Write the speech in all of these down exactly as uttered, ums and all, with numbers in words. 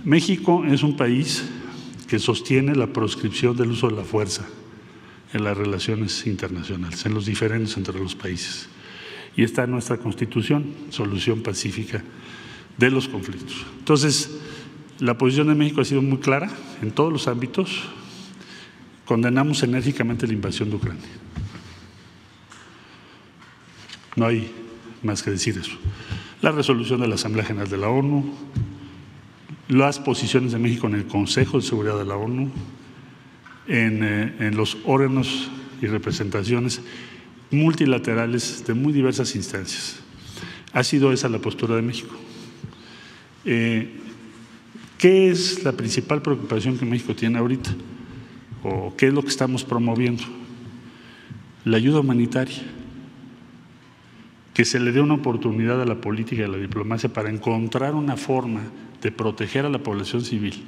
México es un país que sostiene la proscripción del uso de la fuerza en las relaciones internacionales, en los diferendos entre los países. Y está en nuestra Constitución, solución pacífica de los conflictos. Entonces, la posición de México ha sido muy clara en todos los ámbitos. Condenamos enérgicamente la invasión de Ucrania. No hay más que decir eso. La resolución de la Asamblea General de la ONU, las posiciones de México en el Consejo de Seguridad de la ONU, en, eh, en los órganos y representaciones multilaterales de muy diversas instancias. Ha sido esa la postura de México. Eh, ¿Qué es la principal preocupación que México tiene ahorita? ¿O qué es lo que estamos promoviendo? La ayuda humanitaria. Que se le dé una oportunidad a la política y a la diplomacia para encontrar una forma de proteger a la población civil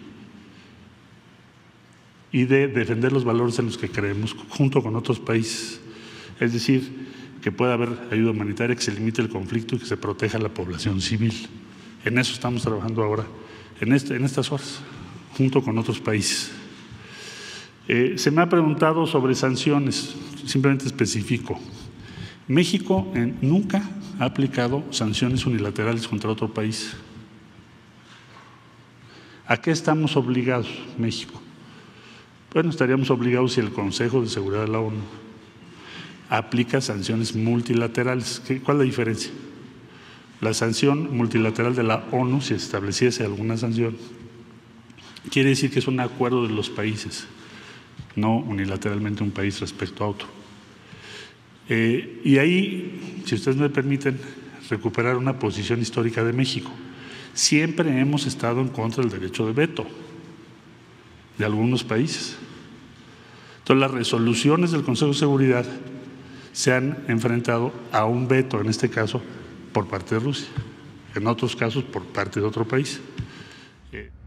y de defender los valores en los que creemos junto con otros países. Es decir, que pueda haber ayuda humanitaria, que se limite el conflicto y que se proteja a la población civil. En eso estamos trabajando ahora, en, este, en estas horas, junto con otros países. Eh, se me ha preguntado sobre sanciones, simplemente especifico. México eh, nunca ha aplicado sanciones unilaterales contra otro país. ¿A qué estamos obligados, México? Bueno, estaríamos obligados si el Consejo de Seguridad de la ONU aplica sanciones multilaterales. ¿Cuál es la diferencia? La sanción multilateral de la ONU, si estableciese alguna sanción, quiere decir que es un acuerdo de los países, no unilateralmente un país respecto a otro. Eh, y ahí, si ustedes me permiten, recuperar una posición histórica de México. Siempre hemos estado en contra del derecho de veto de algunos países. Entonces, las resoluciones del Consejo de Seguridad se han enfrentado a un veto, en este caso, por parte de Rusia, en otros casos, por parte de otro país. Eh,